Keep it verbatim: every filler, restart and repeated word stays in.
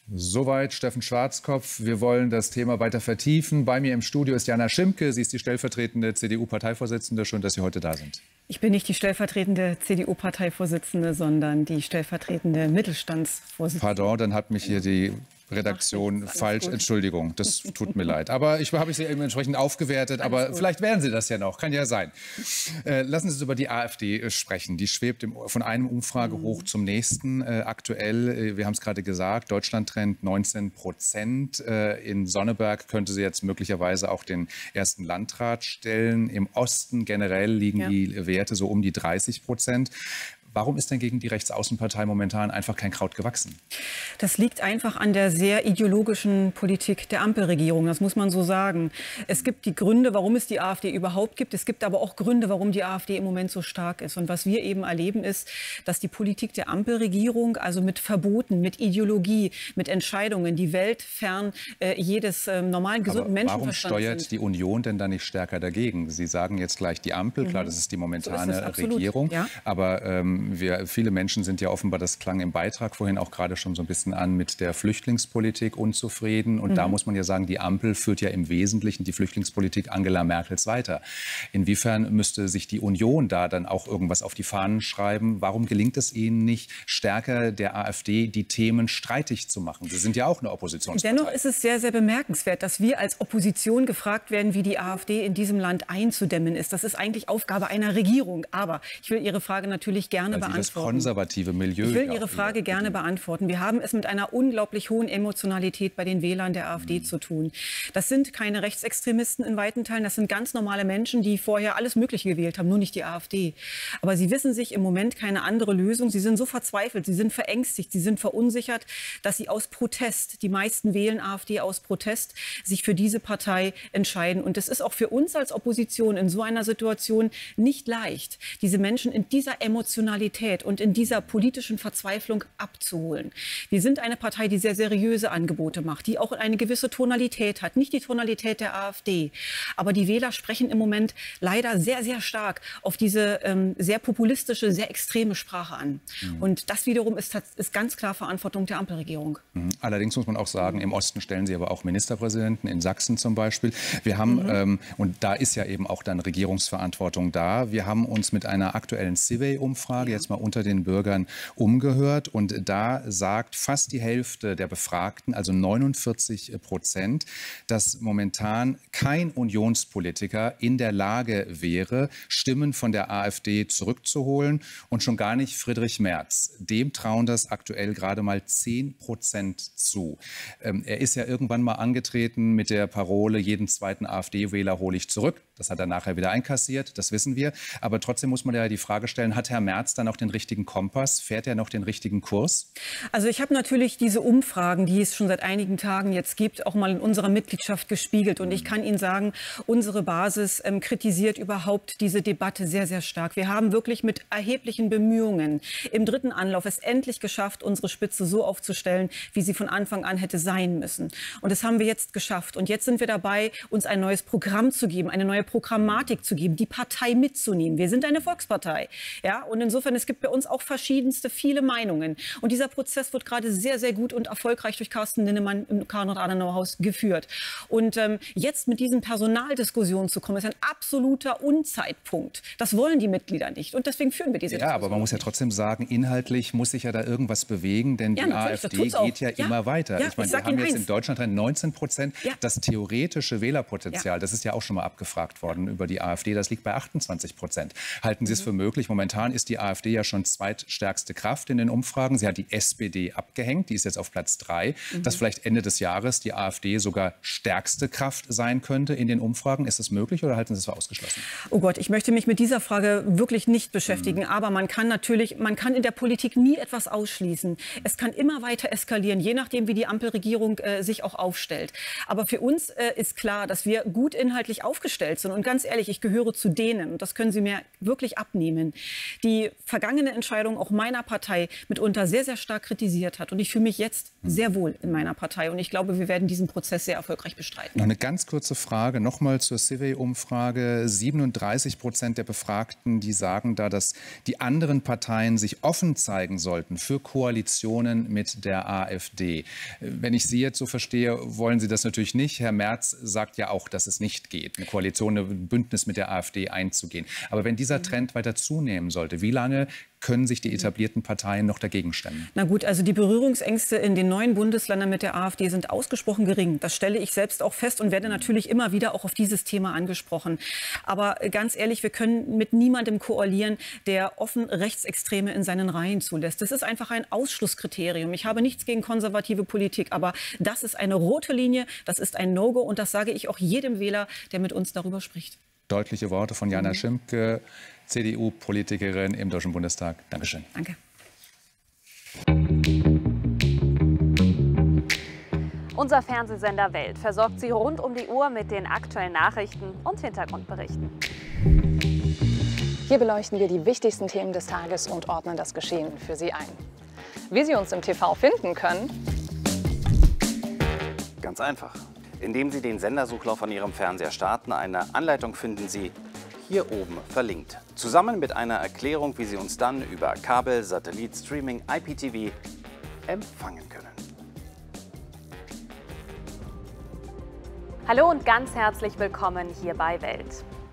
Soweit Steffen Schwarzkopf. Wir wollen das Thema weiter vertiefen. Bei mir im Studio ist Jana Schimke. Sie ist die stellvertretende C D U-Parteivorsitzende. Schön, dass Sie heute da sind. Ich bin nicht die stellvertretende C D U-Parteivorsitzende, sondern die stellvertretende Mittelstandsvorsitzende. Pardon, dann hat mich hier die Redaktion falsch. Entschuldigung, das tut mir leid. Aber ich habe Sie eben entsprechend aufgewertet. Alles aber gut. Vielleicht werden Sie das ja noch. Kann ja sein. Äh, lassen Sie uns über die AfD äh, sprechen. Die schwebt im, von einem Umfrage mhm. hoch zum nächsten. Äh, aktuell, äh, wir haben es gerade gesagt, Deutschland-Trend neunzehn Prozent. Äh, in Sonneberg könnte sie jetzt möglicherweise auch den ersten Landrat stellen. Im Osten generell liegen ja. die Werte so um die dreißig Prozent. Warum ist denn gegen die Rechtsaußenpartei momentan einfach kein Kraut gewachsen? Das liegt einfach an der sehr ideologischen Politik der Ampelregierung. Das muss man so sagen. Es gibt die Gründe, warum es die AfD überhaupt gibt. Es gibt aber auch Gründe, warum die AfD im Moment so stark ist. Und was wir eben erleben, ist, dass die Politik der Ampelregierung, also mit Verboten, mit Ideologie, mit Entscheidungen, die weltfern äh, jedes äh, normalen, gesunden Menschenverstands sind. Warum steuert die Union denn da nicht stärker dagegen? Sie sagen jetzt gleich die Ampel. Mhm. Klar, das ist die momentane so ist es, Regierung. Ja. Aber ähm, Wir, viele Menschen sind ja offenbar, das klang im Beitrag vorhin auch gerade schon so ein bisschen an, mit der Flüchtlingspolitik unzufrieden. Und mhm. da muss man ja sagen, die Ampel führt ja im Wesentlichen die Flüchtlingspolitik Angela Merkels weiter. Inwiefern müsste sich die Union da dann auch irgendwas auf die Fahnen schreiben? Warum gelingt es Ihnen nicht, stärker der AfD die Themen streitig zu machen? Sie sind ja auch eine Oppositionspartei. Dennoch ist es sehr, sehr bemerkenswert, dass wir als Opposition gefragt werden, wie die AfD in diesem Land einzudämmen ist. Das ist eigentlich Aufgabe einer Regierung. Aber ich will Ihre Frage natürlich gerne beantworten. Das konservative Milieu. Ich will Ihre Frage gerne beantworten. Wir haben es mit einer unglaublich hohen Emotionalität bei den Wählern der AfD mhm. zu tun. Das sind keine Rechtsextremisten in weiten Teilen. Das sind ganz normale Menschen, die vorher alles Mögliche gewählt haben, nur nicht die AfD. Aber sie wissen sich im Moment keine andere Lösung. Sie sind so verzweifelt, sie sind verängstigt, sie sind verunsichert, dass sie aus Protest, die meisten wählen AfD aus Protest, sich für diese Partei entscheiden. Und es ist auch für uns als Opposition in so einer Situation nicht leicht, diese Menschen in dieser Emotionalität und in dieser politischen Verzweiflung abzuholen. Wir sind eine Partei, die sehr seriöse Angebote macht, die auch eine gewisse Tonalität hat. Nicht die Tonalität der AfD. Aber die Wähler sprechen im Moment leider sehr, sehr stark auf diese ähm, sehr populistische, sehr extreme Sprache an. Mhm. Und das wiederum ist, ist ganz klar Verantwortung der Ampelregierung. Mhm. Allerdings muss man auch sagen, im Osten stellen Sie aber auch Ministerpräsidenten, in Sachsen zum Beispiel. Wir haben, mhm. ähm, und da ist ja eben auch dann Regierungsverantwortung da, wir haben uns mit einer aktuellen Civey-Umfrage ja. jetzt mal unter den Bürgern umgehört. Und da sagt fast die Hälfte der Befragten, also neunundvierzig Prozent, dass momentan kein Unionspolitiker in der Lage wäre, Stimmen von der AfD zurückzuholen und schon gar nicht Friedrich Merz. Dem trauen das aktuell gerade mal zehn Prozent zu. Ähm, er ist ja irgendwann mal angetreten mit der Parole, jeden zweiten AfD-Wähler hole ich zurück. Das hat er nachher wieder einkassiert, das wissen wir. Aber trotzdem muss man ja die Frage stellen, hat Herr Merz dann auch den richtigen Kompass? Fährt er noch den richtigen Kurs? Also ich habe natürlich diese Umfragen, die es schon seit einigen Tagen jetzt gibt, auch mal in unserer Mitgliedschaft gespiegelt. Und ich kann Ihnen sagen, unsere Basis ähm, kritisiert überhaupt diese Debatte sehr, sehr stark. Wir haben wirklich mit erheblichen Bemühungen im dritten Anlauf es endlich geschafft, unsere Spitze so aufzustellen, wie sie von Anfang an hätte sein müssen. Und das haben wir jetzt geschafft. Und jetzt sind wir dabei, uns ein neues Programm zu geben, eine neue Programmatik zu geben, die Partei mitzunehmen. Wir sind eine Volkspartei. Ja? Und insofern, es gibt bei uns auch verschiedenste, viele Meinungen. Und dieser Prozess wird gerade sehr, sehr gut und erfolgreich durch Carsten Linnemann im Konrad-Adenauer-Haus geführt. Und ähm, jetzt mit diesen Personaldiskussionen zu kommen, ist ein absoluter Unzeitpunkt. Das wollen die Mitglieder nicht. Und deswegen führen wir diese ja, Diskussion. Ja, aber man muss ja trotzdem sagen, inhaltlich muss sich ja da irgendwas bewegen, denn ja, die AfD geht ja, ja immer weiter. Ja, ich meine, ich wir haben jetzt eins. in Deutschland neunzehn Prozent. Ja. Das theoretische Wählerpotenzial, ja. das ist ja auch schon mal abgefragt worden über die AfD, das liegt bei achtundzwanzig Prozent. Halten Sie es mhm. für möglich? Momentan ist die AfD ja schon zweitstärkste Kraft in den Umfragen. Sie hat die S P D abgehängt, die ist jetzt auf Platz drei. Mhm. Dass vielleicht Ende des Jahres die AfD sogar stärkste Kraft sein könnte in den Umfragen. Ist das möglich oder halten Sie es für ausgeschlossen? Oh Gott, ich möchte mich mit dieser Frage wirklich nicht beschäftigen. Mhm. Aber man kann natürlich, man kann in der Politik nie etwas ausschließen. Es kann immer weiter eskalieren, je nachdem, wie die Ampelregierung äh, sich auch aufstellt. Aber für uns äh, ist klar, dass wir gut inhaltlich aufgestellt sind. Und ganz ehrlich, ich gehöre zu denen, und das können Sie mir wirklich abnehmen, die vergangene Entscheidungen auch meiner Partei mitunter sehr, sehr stark kritisiert hat. Und ich fühle mich jetzt sehr wohl in meiner Partei. Und ich glaube, wir werden diesen Prozess sehr erfolgreich bestreiten. Noch eine ganz kurze Frage, nochmal zur Civey-Umfrage. siebenunddreißig Prozent der Befragten, die sagen da, dass die anderen Parteien sich offen zeigen sollten für Koalitionen mit der AfD. Wenn ich Sie jetzt so verstehe, wollen Sie das natürlich nicht. Herr Merz sagt ja auch, dass es nicht geht, eine Koalition, ein Bündnis mit der AfD einzugehen. Aber wenn dieser Trend weiter zunehmen sollte, wie lange können sich die etablierten Parteien noch dagegen stemmen? Na gut, also die Berührungsängste in den neuen Bundesländern mit der AfD sind ausgesprochen gering. Das stelle ich selbst auch fest und werde natürlich immer wieder auch auf dieses Thema angesprochen. Aber ganz ehrlich, wir können mit niemandem koalieren, der offen Rechtsextreme in seinen Reihen zulässt. Das ist einfach ein Ausschlusskriterium. Ich habe nichts gegen konservative Politik, aber das ist eine rote Linie, das ist ein No-Go und das sage ich auch jedem Wähler, der mit uns darüber spricht. Deutliche Worte von Jana mhm. Schimpke, C D U-Politikerin im Deutschen Bundestag. Dankeschön. Danke. Unser Fernsehsender Welt versorgt Sie rund um die Uhr mit den aktuellen Nachrichten und Hintergrundberichten. Hier beleuchten wir die wichtigsten Themen des Tages und ordnen das Geschehen für Sie ein. Wie Sie uns im T V finden können? Ganz einfach. Indem Sie den Sendersuchlauf an Ihrem Fernseher starten, eine Anleitung finden Sie hier oben verlinkt. Zusammen mit einer Erklärung, wie Sie uns dann über Kabel, Satellit, Streaming, I P T V empfangen können. Hallo und ganz herzlich willkommen hier bei Welt.